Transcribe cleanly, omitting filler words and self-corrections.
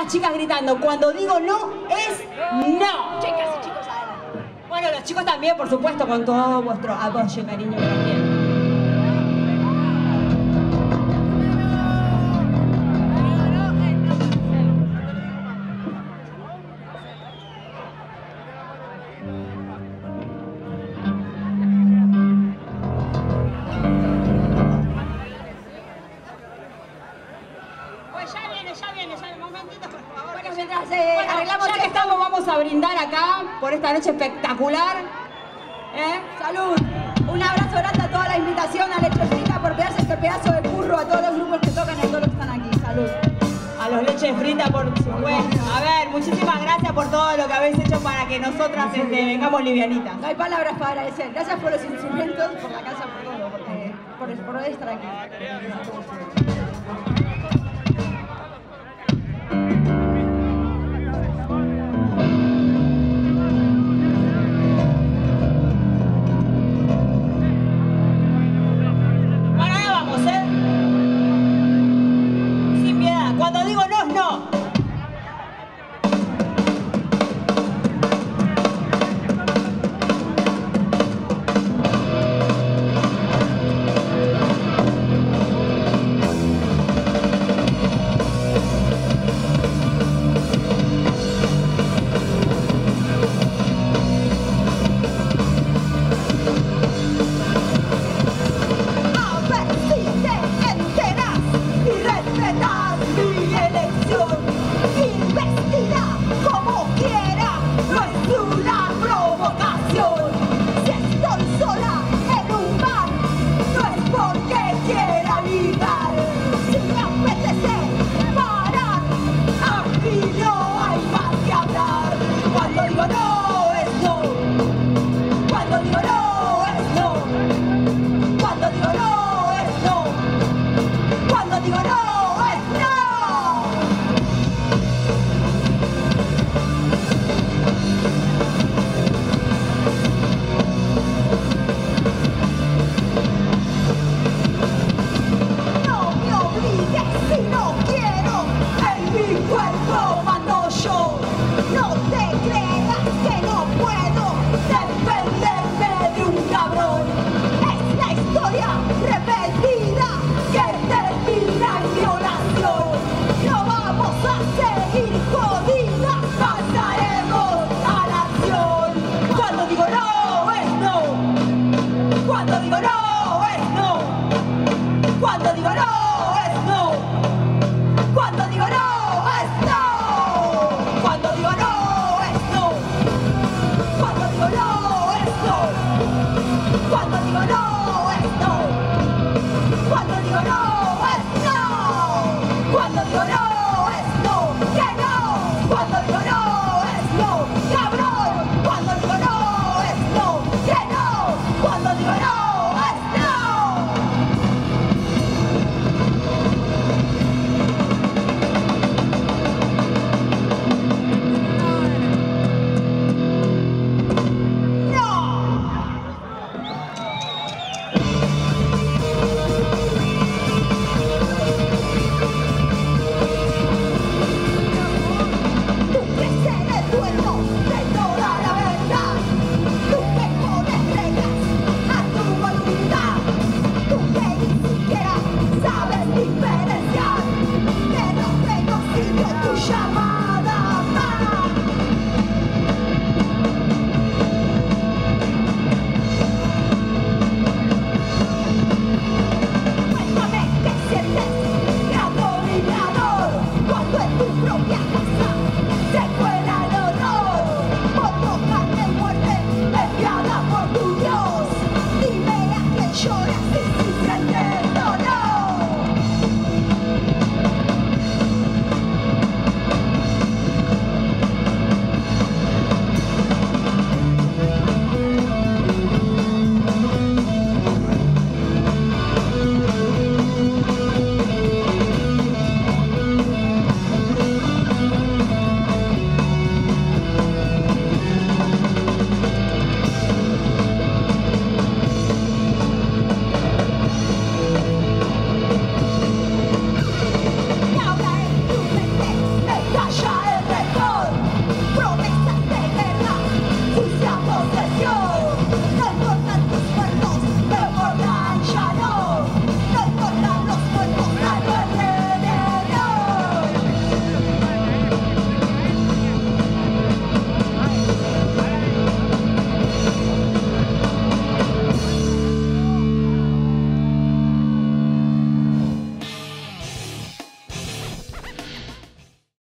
las chicas gritando, cuando digo no, es no. Chicas y chicos, adelante. Bueno, los chicos también, por supuesto, con todo vuestro apoyo, cariño, que nos tienen. Arreglamos, ya que estamos, vamos a brindar acá por esta noche espectacular. Salud. Un abrazo grande a toda la invitación, a Leche Frita por pegarse este pedazo de curro, a todos los grupos que tocan y a todos los que están aquí. Salud. A los Leche Frita, por supuesto. A ver, muchísimas gracias por todo lo que habéis hecho para que nosotras vengamos livianitas. No hay palabras para agradecer. Gracias por los instrumentos, por la casa, por todo, por estar aquí. Cuando digo no, es no. Cuando digo no, es no. Cuando digo no.